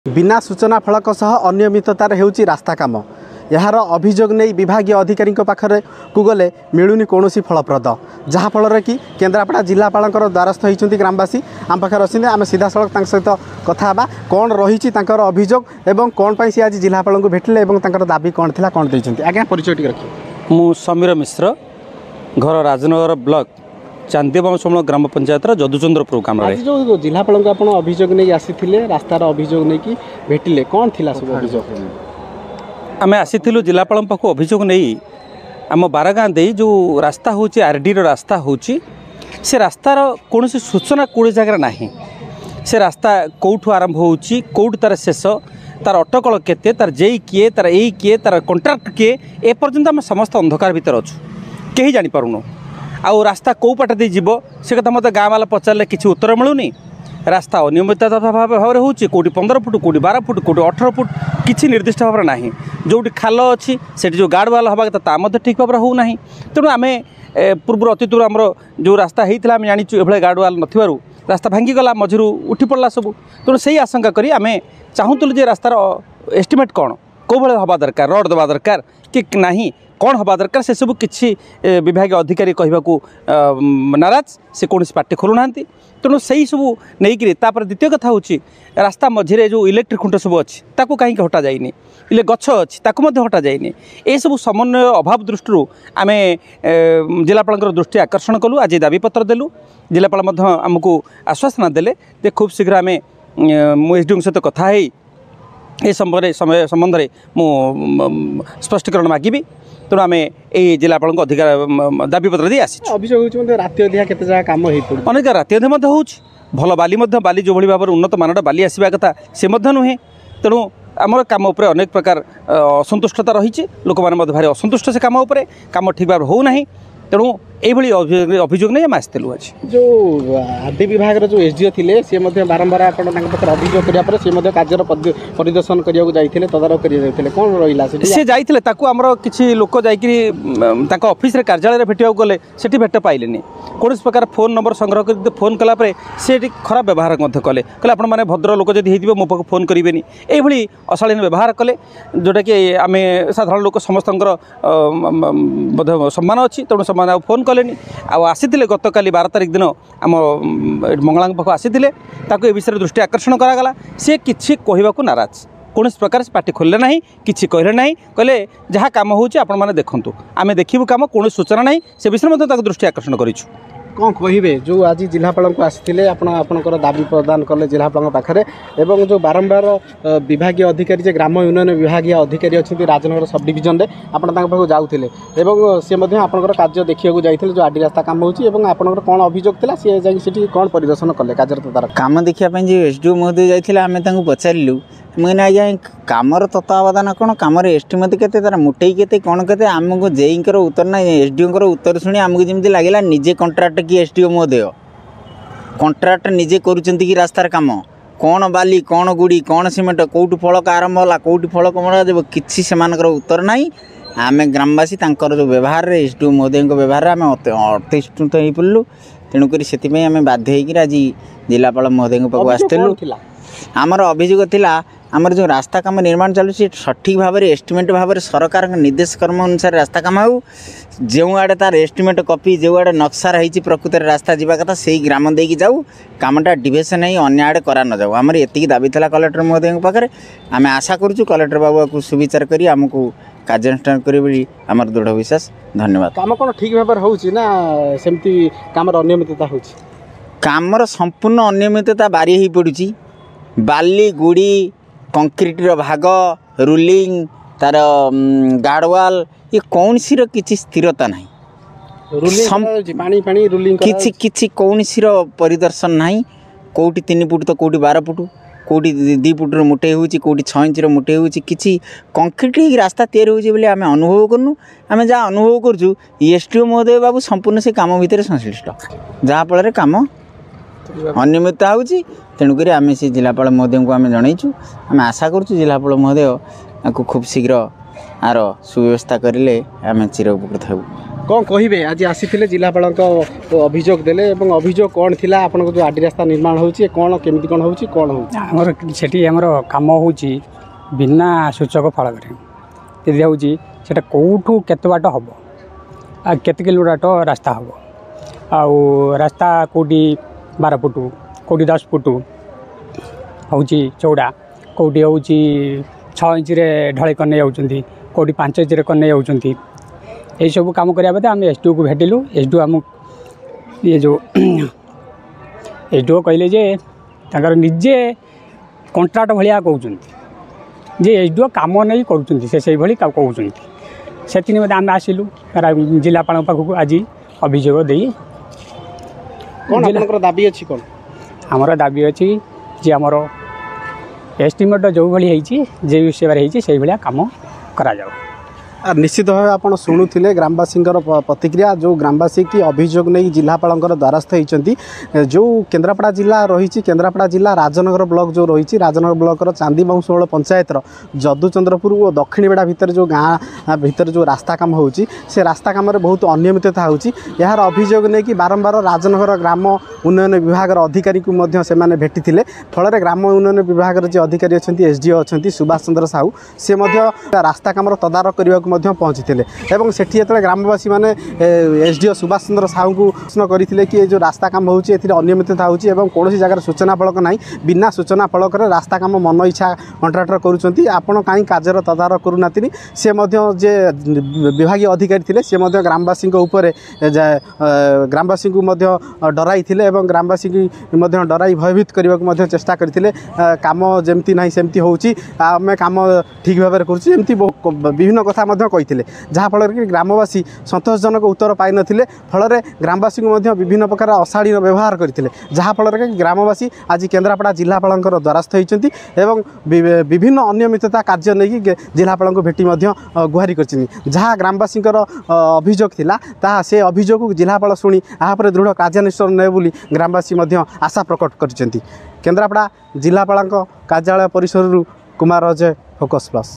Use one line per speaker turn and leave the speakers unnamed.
बिना सूचना फलक सह अनियमिततार हेउची रास्ता काम यार अभियोग नहीं विभागीय अधिकारी पाखरे को गले मिलूनी कौन फलप्रद जहाँफल कि केन्द्रापड़ा जिलापाल द्वारस्थ होती ग्रामवासी आम पाखे अच्छे आम सीधा सड़क सहित कथा कौन रही अभियोग एवं कौन पर सी आज जिलापाल को भेटिले दाबी कौन थी कौन देते आज्ञा परिचय टी रखिए।
मु समीर मिश्र घर राजनगर ब्लॉक चांदीबामसमूल ग्राम पंचायत जदुचंद्रपुर ग्राम
जो जिलापाल को अभियोग नहीं आसी रास्तार अभियोग नहीं भेटिले कौन थी सब अभियोग
आम आसीलु जिलापाल पाख अभियोग नहीं आम बारगाँ दे जो रास्ता हूँ आरडी रास्ता हूँ से रास्तार कौन सूचना कौन जगह ना से रास्ता कौटू आरंभ हो कौट तार शेष तार अटकल केते तार जेई किए तार ए किए तार कंट्राक्ट किए एपर्यंत आम समस्त अंधकार भितर अच्छु कहीं जापारूनु आउ रास्ता कौ पाटे दे जीव से कथा मत गाँ वाला पचारे किसी उत्तर मिलूनी रास्ता अनियमित भाव हो कौटी 15 फुट कौटी 12 फुट कौटी 18 फुट किसी निर्दिष्ट भाव ना जो खाल अच्छी से जो गार्ड वाल हवा कथा ठीक भाव होना तेणु आम पूर्व अतीत आम जो रास्ता होता आम जानी ये गार्ड वाल न रास्ता भांगीगला मझिरू उठी पड़ा सब तेणु से आशंका करी आम चाहूलु जे रास्तार एस्टिमेट कौन कौ भाई हवा दरकार रोड देवा दरकार कि नहीं कौन हवा दरकार से सब किसी विभाग अधिकारी कहवाक नाराज से कौन पार्टी खोलुना तेणु से ही सब नहीं द्वितीय कथा हूँ रास्ता मझे जो इलेक्ट्रिक खुंट सब अच्छी ताकू कहीं हटा जाइनी इले गछ अच्छी ताकू हटा जाइनी ए सब समन्वय अभाव दृष्टि आम जिलापाल दृष्टि आकर्षण कलु आज दाबीपत्र देलु जिलापाल आमको आश्वासना देले खूब शीघ्र आम मु एसडीओ सहित कथा ये संबंध में मु स्पष्टीकरण मागिबी तेणु आम ये जिलापाल अधिकार दाबीपत्र दे आसी
अभियोग राति अधिका केते जगह काम
अनेक राति अधे हो भल बाली जो भाव उन्नत मानर बाली आसवा कथा से नुहे तेणु आमर काम उपर अनेक प्रकार असंतुष्टता रही लोक मैंने भारी असंतुष्ट से काम ठीक भाव होना तेणु ये अभियोग नहीं आम आसलु आज
जो आरडी विभाग जो एसडीओ थे सी बारंबार अभियोग कराया सी कार्य परिदर्शन करने तदारख कर कौन रहा
सी जाते आमर किसी लोक जा ऑफिस कार्यालय भेटा गले से भेट पाइले कौन प्रकार फोन नंबर संग्रह कर फोन कलापर से खराब व्यवहार कले आपने भद्र लोक जब हो मो पाक फोन करेंगे ये अशालीन व्यवहार कले जोटा कि आम साधारण लोक समस्त सम्मान अच्छी तेणु से फोन कले आसी गत काली 12 तारिख दिन आम मंगला पाख आसी ए विषय दृष्टि आकर्षण करागला सी किसी कहवाक नाराज कौन प्रकार से पार्टी खोलिले ना कि कहले ना कहले जहाँ कम होने देखूँ आम देखू कम कौन सूचना ना से विषय में दृष्टि आकर्षण करूँ
कौन कहे जो आज जिलापाल को आसी आपणकर दाबी प्रदान कले जिलापाल पाखे एवं जो बारंबार विभागीय अधिकारी ग्राम यूनियन विभागीय अधिकारी अच्छे राजनगर सब डिविजन में आप जाऊे सी आपंकर कार्य देखा जाते जो आरडी रास्ता काम होकर कौन अभियोग था सी जा कौन परिदर्शन कले कार्य
कम देखापी जो एसडीओ महोदय जाते आम पचारू मुझे आज्ञा कमर तत्वावधान कौन कमर एस्टिमेट के तार मुठे के कौन के आमको जेईर उत्तर ना एसडीओ उत्तर शुणी आमको जमी लगे निजे कंट्राक्ट कि एसडीओ महोदय कंट्राक्ट निजे करुँच कि रास्तार कम कौन बाली कौन गुड़ी कौन सीमेंट कौटू फलक आरंभ है कौटू फलक मराযাব किसी से उत्तर ना आम ग्रामवासी जो व्यवहार एसडीओ महोदय व्यवहार आम अतिष्ठित हो पड़ू तेणुक से आम बाध्य हो आज जिलापाल महोदय पाक आसलु आमर अभियोग थिला आमर जो रास्ता काम निर्माण चलू सठिक भाव में एस्टिमेट भाव में सरकार निर्देश कर्म अनुसार रास्ता काम हो जो आड़े तार एस्टिमेट कॉपी जो आड़े नक्शा रही प्रकृत रास्ता जावा कथा से ग्राम देकी जाऊ कामटा डिवेशन नहीं अन्य आड़े करा न जाऊ आमर एति दाबी था कलेक्टर महोदय पाखे आम आशा करूँ कलेक्टर बाबू को सुविचार कर आमको कार्यानुष्ठान करी आमर दृढ़ विश्वास। धन्यवाद।
काम कौन ठीक भाव होना सेमती काम अनियमितता हो
कामर संपूर्ण अनियमितता बारी हो पड़ी बाली गुड़ी कंक्रीट भाग रूलिंग तार गार्डवाल ये कौन सी किसी स्थिरता ना किसी कौन सी परिदर्शन ना कौटी 3 फुट तो कौटी 12 फुट कौटी 2 फुट मुठे हो कौटी 6 इंच मुठे हो किसी कंक्रीट रास्ता तैयारी हो आम अनुभव करूँ आम जहाँ अनुभव करूँ एसडीओ महोदय बाबू संपूर्ण से काम भितर संश्लिष्ट जहाँफल कम अनियमितता हो तेणुक आम से जिलापाल महोदय को आम जनईचु आम आशा करूँ जिलापाल महोदय को खूब शीघ्र आर सुव्यवस्था करें आम चिर उपकृत हो।
कौन कहे आज आसी जिलापाल अभियोग देले अभियोग कौन थी आप जो आरडी रास्ता निर्माण होची कौन केमिति कौन होची कौन होची
हमर सेठी हमर काम होची बिना सूचक फलक यदि होची सेटा कोठू केते बाट हबो आ केते किलोमीटर रास्ता हबो आउ रास्ता कोटी 12 फुट कोटी 10 फुट होची चौड़ा कोटी होची 6 इंच रे ढळे कने जाउचंती कोटी 5 इंच रे कने जाउचंती यही सब काम करिया बदे आम एसडीओ को भेटिलु एसडीओ आम ये जो एसडीओ कहले जे ताकर निजे कॉन्ट्रैक्ट भलिया कहउचंती जे एसडीओ काम नहीं करूचंती से भली कहउचंती सेति निमते आम आसिलु जिलापाल पाखु आज अभियोग देई
कौन आपनकर दाबी अछि कौन
हमर दाबी अछि जे हमर एस्टिमेट जो भली हेछि जे सेवा हेछि सेहि भलिया काम करा जाओ
निश्चित भाव आप शुणुले ग्रामवासी प्रतिक्रिया जो ग्रामवासी की अभियोग नहीं जिलापाल द्वारस्थ होती जो केन्द्रापड़ा जिला रही केन्द्रापड़ा जिला राजनगर ब्लॉक जो रही राजनगर ब्लॉक चांदी बाउंसोल पंचायत जदुचंद्रपुर और दक्षिण बेड़ा भितर जो गाँ भितर जो रास्ता काम होची से रास्ता काम बहुत अनियमितता होची यार अभियोग नहीं कि बारंबार राजनगर ग्राम उन्नयन विभाग अधिकारी को से भेटी फल ग्राम उन्नयन विभाग जो अधिकारी अच्छा एसडीओ अच्छा सुभाष चंद्र साहू से रास्ता काम तदारख करने पहुँची से ग्रामवासी मैंने एसडीओ सुभाष चंद्र साहू को प्रश्न करते कि जो रास्ता काम होती अनियमितता होती कौन जगह सूचना फलक ना बिना सूचना फलक रास्ता काम मन इच्छा कंट्राक्टर करुँच आपण कहीं कार्य तदारख करूना से जे विभाग अधिकारी थे सी ग्रामवासी ग्रामवासी को डराई ग्रामवासी डराई भयभीत करने को चेष्टा करते काम जमती ना सेमती होची आम काम ठीक भाव में करमती विभिन्न कथा कही जहाँफल कि ग्रामवासी संतोषजनक उत्तर पाई नथिले फल ग्रामवासी को विभिन्न प्रकार अशालीन व्यवहार करते जहाँफल कि ग्रामवासी आज केन्द्रापड़ा जिलापाल द्वारस्थ होती विभिन्न अनियमितता कार्य नहीं जिलापाल को भेटी गुहारी कर जहाँ ग्रामवासी अभियोग थिला से अभियोग जिलापाल शुणी यापर दृढ़ कार्यानुष्ठान ने बोली ग्रामवासी आशा प्रकट कर केन्द्रापड़ा जिलापाल कार्यालय परिसर कुमार अजय फोकस प्लस।